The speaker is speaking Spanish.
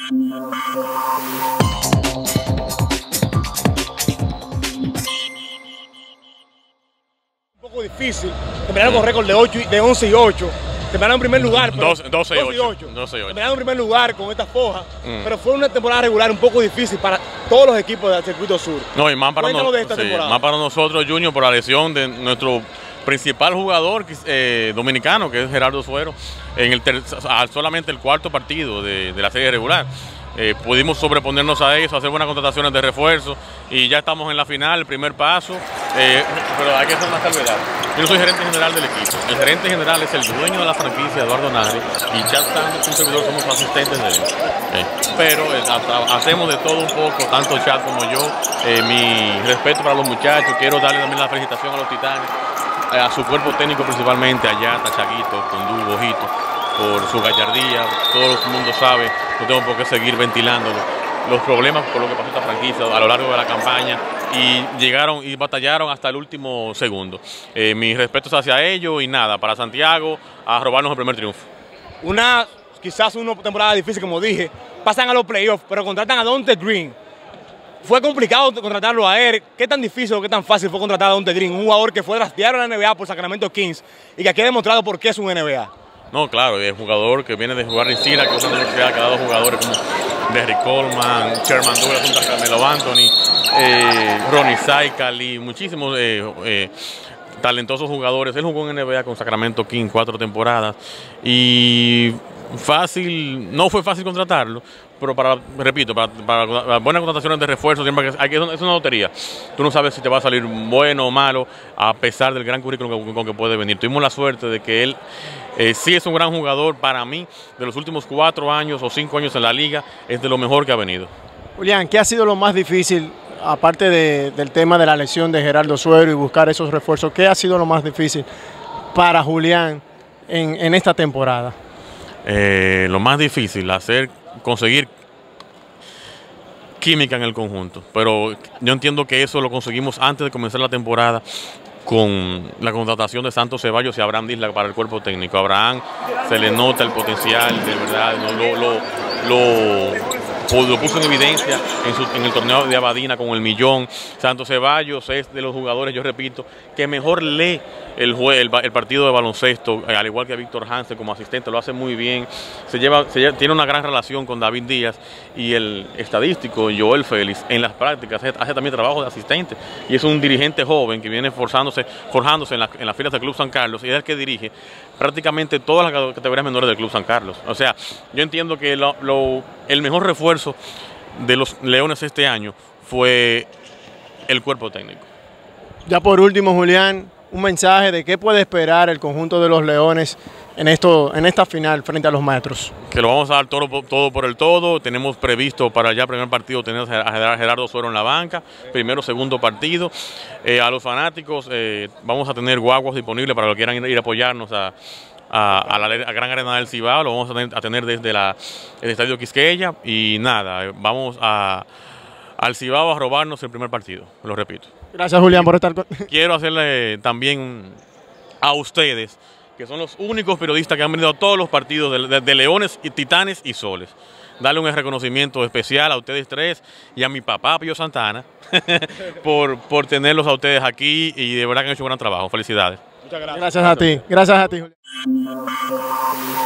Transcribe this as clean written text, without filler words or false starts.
Un poco difícil, terminaron con récord de 11 y 8, terminaron en primer lugar, 12 y 8. Terminaron en primer lugar con esta foja, pero fue una temporada regular un poco difícil para todos los equipos del circuito sur. No, y más para, más para nosotros, Junior, por la lesión de nuestro principal jugador dominicano, que es Gerardo Suero, en solamente el cuarto partido de la serie regular. Pudimos sobreponernos a eso, hacer buenas contrataciones de refuerzo y ya estamos en la final, el primer paso, pero hay que hacer una salvedad. Yo no soy gerente general del equipo, el gerente general es el dueño de la franquicia, Eduardo Nari, y Chad Santos, un servidor, somos asistentes de él. Pero hacemos de todo un poco, tanto Chad como yo. Mi respeto para los muchachos, quiero darle también la felicitación a los Titanes, a su cuerpo técnico principalmente, allá, Tachaguito, Condú, Ojito, por su gallardía. Todo el mundo sabe, no tengo por qué seguir ventilándolo, los problemas por lo que pasó esta franquicia a lo largo de la campaña, y llegaron y batallaron hasta el último segundo. Mis respetos hacia ellos y nada, para Santiago, a robarnos el primer triunfo. Quizás una temporada difícil, como dije, pasan a los playoffs, pero contratan a Dante Green. Fue complicado contratarlo a él. ¿Qué tan difícil o qué tan fácil fue contratar a Dante Green? Un jugador que fue drafteado en la NBA por Sacramento Kings y que aquí ha demostrado por qué es un NBA. No, claro, es un jugador que viene de jugar en Syracuse, que es una universidad que ha dado jugadores como Derrick Coleman, Sherman Douglas, Carmelo Anthony, Ronnie Saikal y muchísimos talentosos jugadores. Él jugó en NBA con Sacramento Kings 4 temporadas y no fue fácil contratarlo, pero repito, para buenas contrataciones de refuerzo, siempre es una lotería. Tú no sabes si te va a salir bueno o malo, a pesar del gran currículum con que puede venir. Tuvimos la suerte de que él sí es un gran jugador. Para mí, de los últimos 4 años o 5 años en la liga, es de lo mejor que ha venido. Julián, ¿qué ha sido lo más difícil, aparte del tema de la lesión de Gerardo Suero y buscar esos refuerzos? ¿Qué ha sido lo más difícil para Julián en esta temporada? Lo más difícil, conseguir química en el conjunto, pero yo entiendo que eso lo conseguimos antes de comenzar la temporada con la contratación de Santos Ceballos y Abraham Disla para el cuerpo técnico. A Abraham se le nota el potencial, de verdad, lo puso en evidencia en el torneo de Abadina con el millón. Santos Ceballos es de los jugadores, yo repito, que mejor lee el partido de baloncesto, al igual que Víctor Hansen como asistente, lo hace muy bien. Tiene una gran relación con David Díaz, y el estadístico Joel Félix en las prácticas hace también trabajo de asistente, y es un dirigente joven que viene forjándose en las filas del Club San Carlos, y es el que dirige prácticamente todas las categorías menores del Club San Carlos. O sea, yo entiendo que el mejor refuerzo de los Leones este año fue el cuerpo técnico. Ya por último, Julián, un mensaje de qué puede esperar el conjunto de los Leones en esta final frente a los Maestros. Que lo vamos a dar todo por el todo. Tenemos previsto para ya primer partido tener a Gerardo Suero en la banca, primero, segundo partido. A los fanáticos vamos a tener guaguas disponibles para los que quieran ir a apoyarnos a la Gran Arena del Cibao. Lo vamos a tener desde el Estadio Quisqueya, y nada, vamos al Cibao a robarnos el primer partido, lo repito. Gracias, Julián, por estar con... Quiero hacerle también a ustedes, que son los únicos periodistas que han venido a todos los partidos de Leones y Titanes y Soles, darle un reconocimiento especial a ustedes tres y a mi papá Pío Santana por tenerlos a ustedes aquí, y de verdad que han hecho un gran trabajo. Felicidades. Muchas gracias. Gracias a ti, Julián.